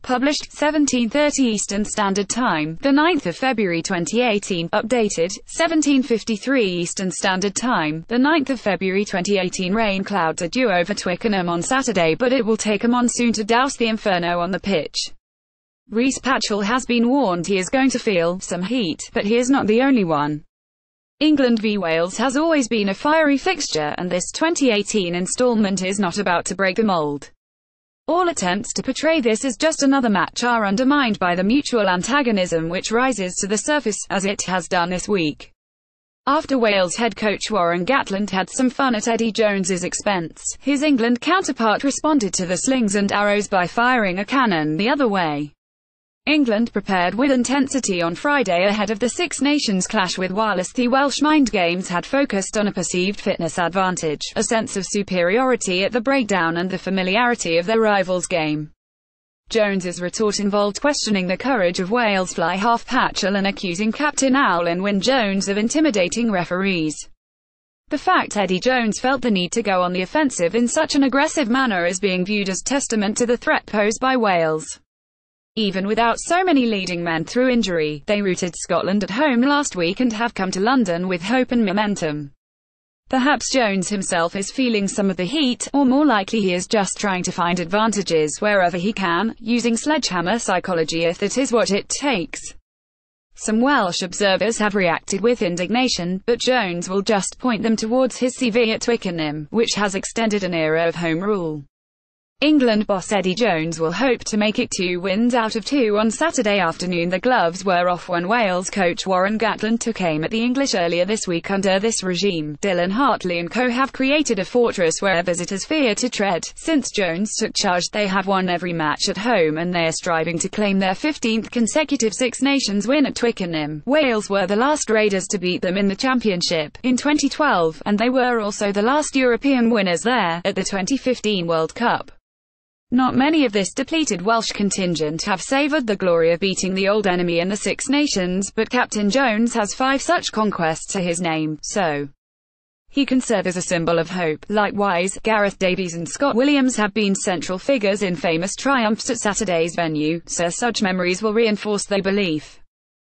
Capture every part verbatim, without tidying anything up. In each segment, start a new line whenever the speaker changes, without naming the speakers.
Published, seventeen thirty Eastern Standard Time, the ninth of February twenty eighteen. Updated, seventeen fifty-three Eastern Standard Time, the ninth of February twenty eighteen. Rain clouds are due over Twickenham on Saturday, but it will take a monsoon to douse the inferno on the pitch. Rhys Patchell has been warned he is going to feel some heat, but he is not the only one. England v Wales has always been a fiery fixture, and this twenty eighteen instalment is not about to break the mould. All attempts to portray this as just another match are undermined by the mutual antagonism which rises to the surface, as it has done this week. After Wales head coach Warren Gatland had some fun at Eddie Jones's expense, his England counterpart responded to the slings and arrows by firing a cannon the other way. England prepared with intensity on Friday ahead of the Six Nations clash with Wales. The Welsh mind games had focused on a perceived fitness advantage, a sense of superiority at the breakdown and the familiarity of their rivals' game. Jones's retort involved questioning the courage of Wales fly half Patchell and accusing captain Alun Wyn Jones of intimidating referees. The fact Eddie Jones felt the need to go on the offensive in such an aggressive manner is being viewed as testament to the threat posed by Wales. Even without so many leading men through injury, they routed Scotland at home last week and have come to London with hope and momentum. Perhaps Jones himself is feeling some of the heat, or more likely he is just trying to find advantages wherever he can, using sledgehammer psychology if that is what it takes. Some Welsh observers have reacted with indignation, but Jones will just point them towards his C V at Twickenham, which has extended an era of home rule. England boss Eddie Jones will hope to make it two wins out of two on Saturday afternoon. The gloves were off when Wales coach Warren Gatland took aim at the English earlier this week. Under this regime, Dylan Hartley and co have created a fortress where visitors fear to tread. Since Jones took charge, they have won every match at home, and they are striving to claim their fifteenth consecutive Six Nations win at Twickenham. Wales were the last Raiders to beat them in the Championship in twenty twelve, and they were also the last European winners there, at the twenty fifteen World Cup. Not many of this depleted Welsh contingent have savoured the glory of beating the old enemy in the Six Nations, but Captain Jones has five such conquests to his name, so he can serve as a symbol of hope. Likewise, Gareth Davies and Scott Williams have been central figures in famous triumphs at Saturday's venue, so such memories will reinforce their belief.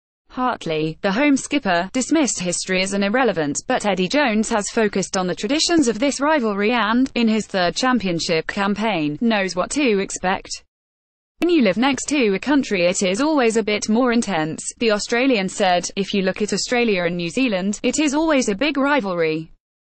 Hartley, the home skipper, dismissed history as an irrelevance, but Eddie Jones has focused on the traditions of this rivalry and, in his third championship campaign, knows what to expect. When you live next to a country it is always a bit more intense, the Australian said. If you look at Australia and New Zealand, it is always a big rivalry.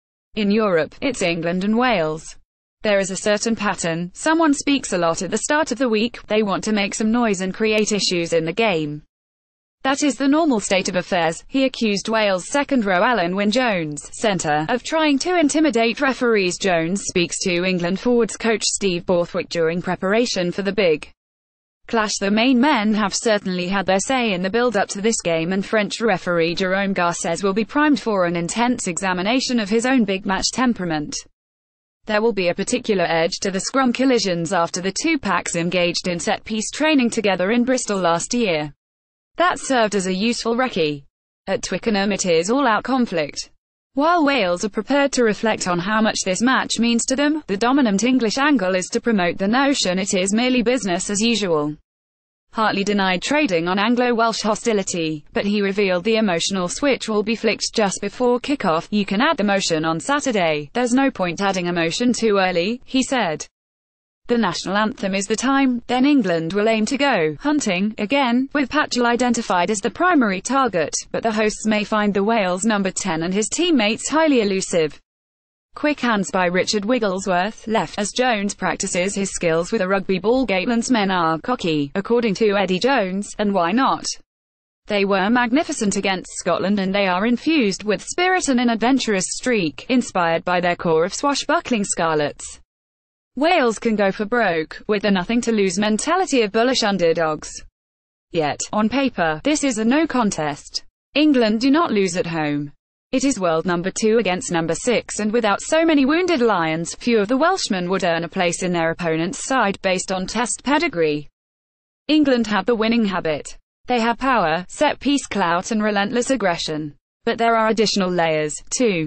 In Europe, it's England and Wales. There is a certain pattern. Someone speaks a lot at the start of the week, they want to make some noise and create issues in the game. That is the normal state of affairs. He accused Wales second row Alun Wyn Jones, centre, of trying to intimidate referees. Jones speaks to England forwards coach Steve Borthwick during preparation for the big clash. The main men have certainly had their say in the build-up to this game, and French referee Jérôme Garcés will be primed for an intense examination of his own big match temperament. There will be a particular edge to the scrum collisions after the two packs engaged in set-piece training together in Bristol last year. That served as a useful recce. At Twickenham it is all-out conflict. While Wales are prepared to reflect on how much this match means to them, the dominant English angle is to promote the notion it is merely business as usual. Hartley denied trading on Anglo-Welsh hostility, but he revealed the emotional switch will be flicked just before kick-off. You can add emotion on Saturday, there's no point adding emotion too early, he said. The national anthem is the time, then England will aim to go hunting again, with Patchell identified as the primary target, but the hosts may find the Wales number ten and his teammates highly elusive. Quick hands by Richard Wigglesworth, left, as Jones practices his skills with a rugby ball. Gatland's men are cocky, according to Eddie Jones, and why not? They were magnificent against Scotland, and they are infused with spirit and an adventurous streak, inspired by their core of swashbuckling Scarlets. Wales can go for broke, with the nothing-to-lose mentality of bullish underdogs. Yet, on paper, this is a no contest. England do not lose at home. It is world number two against number six, and without so many wounded lions, few of the Welshmen would earn a place in their opponent's side based on test pedigree. England have the winning habit. They have power, set-piece clout and relentless aggression. But there are additional layers, too.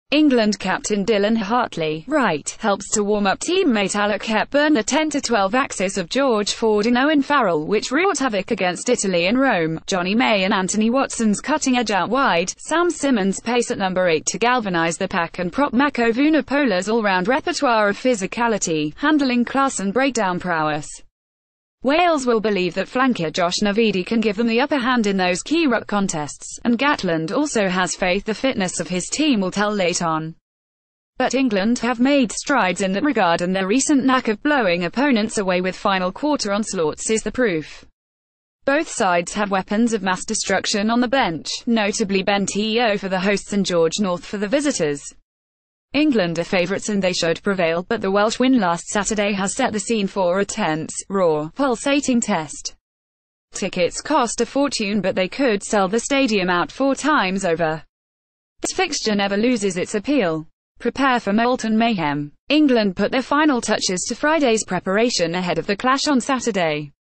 England captain Dylan Hartley, right, helps to warm up teammate Alec Hepburn. The ten to twelve axis of George Ford and Owen Farrell, which wrought havoc against Italy in Rome. Johnny May and Anthony Watson's cutting edge out wide. Sam Simmons' pace at number eight to galvanise the pack and prop Mako Vunipola's all-round repertoire of physicality, handling class and breakdown prowess. Wales will believe that flanker Josh Navidi can give them the upper hand in those key ruck contests, and Gatland also has faith the fitness of his team will tell late on. But England have made strides in that regard, and their recent knack of blowing opponents away with final quarter onslaughts is the proof. Both sides have weapons of mass destruction on the bench, notably Ben Teo for the hosts and George North for the visitors. England are favourites and they should prevail, but the Welsh win last Saturday has set the scene for a tense, raw, pulsating test. Tickets cost a fortune, but they could sell the stadium out four times over. This fixture never loses its appeal. Prepare for molten mayhem. England put their final touches to Friday's preparation ahead of the clash on Saturday.